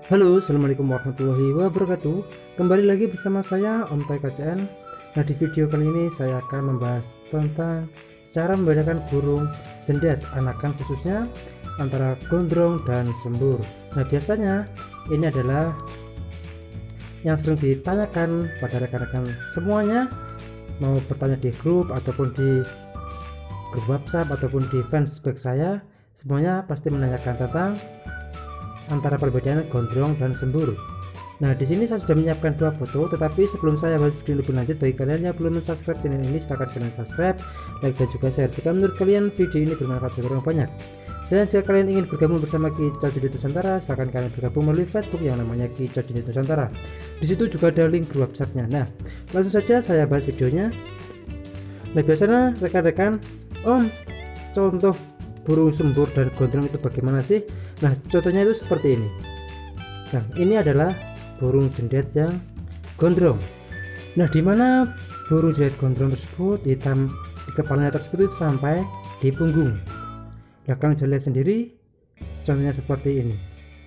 Halo, assalamualaikum warahmatullahi wabarakatuh. Kembali lagi bersama saya Om Tai KCN. Nah, di video kali ini saya akan membahas tentang cara membedakan burung cendet anakan, khususnya antara gondrong dan sembur. Nah, biasanya ini adalah yang sering ditanyakan pada rekan-rekan semuanya, mau bertanya di grup ataupun di grup WhatsApp ataupun di fanspage saya, semuanya pasti menanyakan tentang antara perbedaan gondrong dan sembur. Nah, di sini saya sudah menyiapkan dua foto, tetapi sebelum saya bahas video lebih lanjut, bagi kalian yang belum subscribe channel ini, silahkan kalian subscribe, like dan juga share jika menurut kalian video ini bermanfaat bagi orang banyak. Dan jika kalian ingin bergabung bersama Kicau Dini Nusantara, silahkan kalian bergabung melalui Facebook yang namanya Kicau Dini Nusantara. Di situ juga ada link grup WhatsApp-nya. Nah, langsung saja saya bahas videonya. Nah, biasanya rekan-rekan, Om, contoh burung sembur dan gondrong itu bagaimana sih? Nah, contohnya itu seperti ini. Nah, ini adalah burung cendet yang gondrong. Nah, dimana burung cendet gondrong tersebut hitam di kepalanya tersebut itu sampai di punggung. Nah, kalian bisa lihat sendiri, contohnya seperti ini.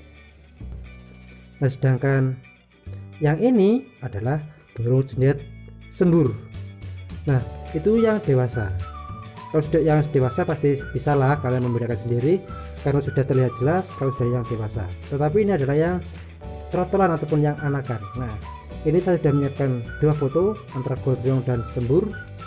Nah, sedangkan yang ini adalah burung cendet sembur. Nah, itu yang dewasa. Kalau sudah yang dewasa pasti bisa lah kalian membedakan sendiri karena sudah terlihat jelas kalau sudah yang dewasa. Tetapi ini adalah yang trotolan ataupun yang anakan. Nah, ini saya sudah menyiapkan dua foto antara gondrong dan sembur.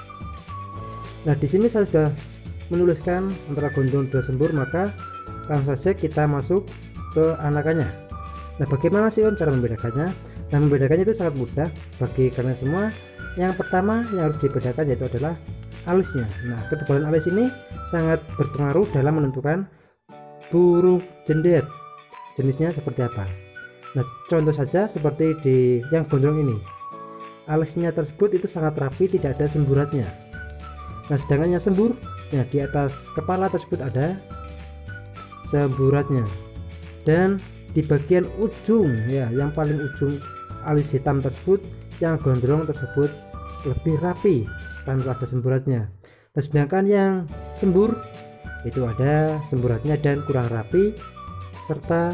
Nah, di sini saya sudah menuliskan antara gondrong dan sembur, maka langsung saja kita masuk ke anakannya. Nah, bagaimana sih Om cara membedakannya? Nah, membedakannya itu sangat mudah bagi kalian semua. Yang pertama yang harus dibedakan yaitu adalah alisnya. Nah, ketebalan alis ini sangat berpengaruh dalam menentukan burung cendet jenisnya seperti apa. Nah, contoh saja seperti di yang gondrong ini, alisnya tersebut itu sangat rapi, tidak ada semburatnya. Nah, sedangkan yang sembur, nah di atas kepala tersebut ada semburatnya, dan di bagian ujung, ya yang paling ujung alis hitam tersebut, yang gondrong tersebut lebih rapi tanpa ada semburatnya. Nah, sedangkan yang sembur itu ada semburatnya dan kurang rapi, serta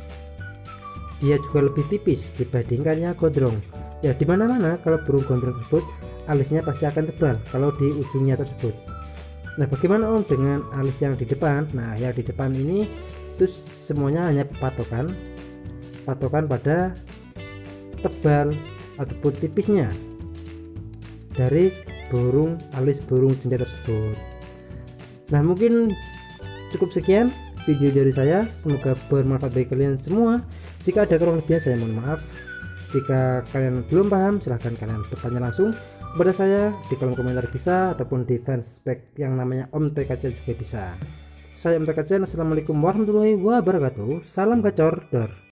dia juga lebih tipis dibandingkan yang gondrong. Ya, dimana-mana kalau burung gondrong tersebut alisnya pasti akan tebal kalau di ujungnya tersebut. Nah, bagaimana Om dengan alis yang di depan? Nah, yang di depan ini itu semuanya hanya patokan pada tebal ataupun tipisnya dari alis burung cendet tersebut. Nah, mungkin cukup sekian video dari saya, semoga bermanfaat bagi kalian semua. Jika ada kurang lebih saya mohon maaf. Jika kalian belum paham, silahkan kalian bertanya langsung kepada saya di kolom komentar bisa, ataupun di fanspage yang namanya Om Tai KCN juga bisa. Saya Om Tai KCN, assalamualaikum warahmatullahi wabarakatuh, salam gacor dor.